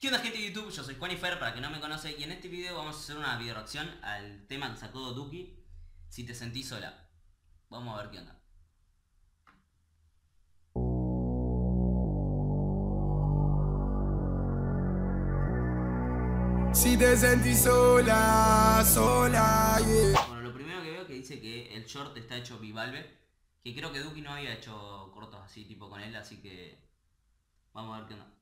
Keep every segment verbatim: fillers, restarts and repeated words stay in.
¿Qué onda, gente de YouTube? Yo soy Juanifer, para que no me conoce, y en este video vamos a hacer una video reacción al tema que sacó Duki, Si te sentís sola. Vamos a ver qué onda. Si te sentís sola, sola, yeah. Bueno, lo primero que veo es que dice que el short está hecho bivalve, que creo que Duki no había hecho cortos así tipo con él, así que vamos a ver qué onda.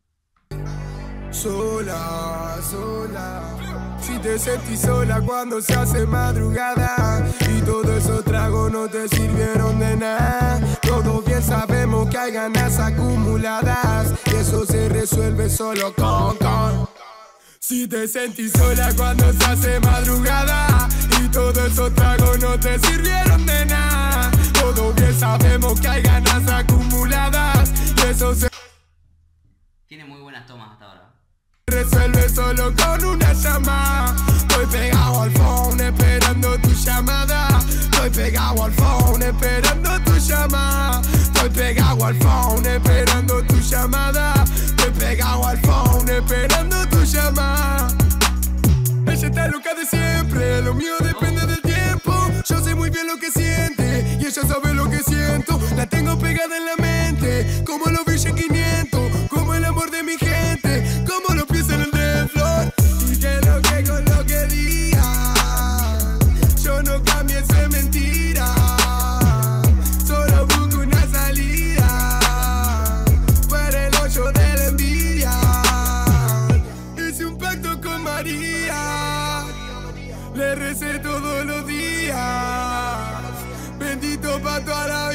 Sola, sola. Si te sentís sola cuando se hace madrugada y todos esos tragos no te sirvieron de nada. Todos bien sabemos que hay ganas acumuladas y eso se resuelve solo con, con. Si te sentís sola cuando se hace madrugada y todos esos tragos no te sirvieron de nada. Todos bien sabemos que hay ganas acumuladas y eso se Tiene muy buenas tomas hasta ahora. resuelve solo con una llamada. Estoy pegado al phone esperando tu llamada. Estoy pegado al phone esperando tu llamada. Estoy pegado al phone esperando tu llamada. Estoy pegado al phone esperando tu llamada. Ella está loca de siempre, lo mío depende del tiempo. Yo sé muy bien lo que siente y ella sabe lo que siento. La tengo pegada en la mente, como los Villa quinientos, como el amor de mi gente, como los pies en el de flor. Y que lo que con lo que digan, yo no cambio, eso es mentira. Solo busco una salida para el hoyo de la envidia. Hice un pacto con María, le recé todos los días, bendito pa' toda la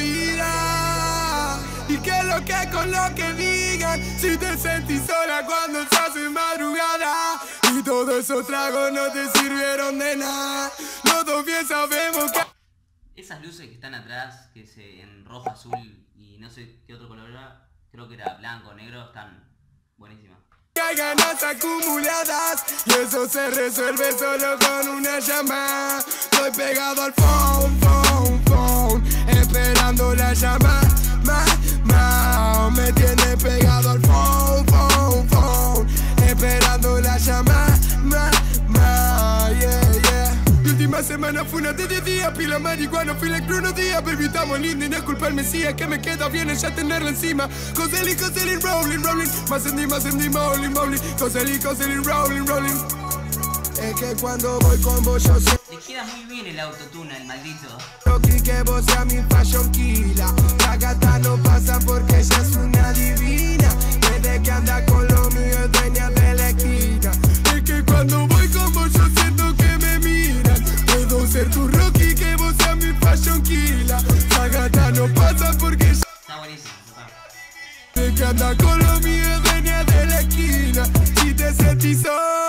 vida. Y que lo que con lo que digan, si te sentís sola cuando se hace madrugada y todos esos tragos no te sirvieron de nada. Los dos bien sabemos que Esas luces que están atrás, que se en rojo, azul y no sé qué otro color era, creo que era blanco, negro, están buenísimas. hay ganas acumuladas y eso se resuelve solo con una llamada. Estoy pegado al phone, phone, phone, esperando la llamada. Ma, ma, me tiene pegado al phone, phone, phone, esperando la llamada. Ma, ma, yeah, yeah. Mi última semana fue una de diez días, pila marihuana, fui la crono día. Baby, estamos lindos y no es culpa del Mesías, que me queda bien es ya tenerla encima. Coseli, coseli, rolling, rolling, más en más en molly, molly. Coseli, coseli, rolling, rolling. Es que cuando voy con vos yo sé Le queda muy bien el autotune, el maldito. Rocky, que vos seas mi fashion killer. La gata no pasa porque ella es una divina. Desde que anda con lo mío es dueña de la esquina. Es que cuando voy con vos yo siento que me miran. Puedo ser tu Rocky, que vos seas mi fashion killer. La gata no pasa porque ella Está buenísimo, papá. desde que anda con lo mío es dueña de la esquina. Si te sentís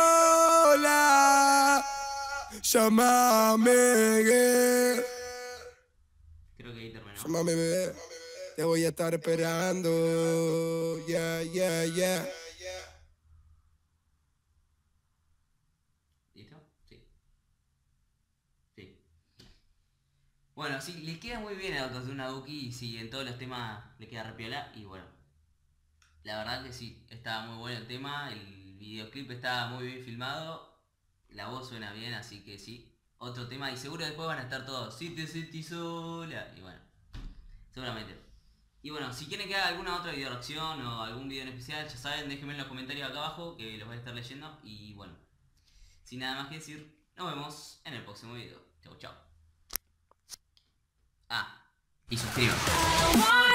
sola, llámame, girl. Creo que ahí terminó. Llámame, bebé. Te voy a estar esperando. Yeah, yeah, yeah. ¿Listo? Sí. Sí. Bueno, sí, le queda muy bien el autotune a Duki y sí, en todos los temas le queda repiola y bueno. La verdad que sí, está muy bueno el tema, el videoclip está muy bien filmado, la voz suena bien, así que sí, otro tema y seguro después van a estar todos, si te sentís sola, y bueno, seguramente. Y bueno, si quieren que haga alguna otra video reacción o algún video en especial, ya saben, déjenme en los comentarios acá abajo que los voy a estar leyendo y bueno, sin nada más que decir, nos vemos en el próximo video. Chau, chau. Ah, y suscríbanse.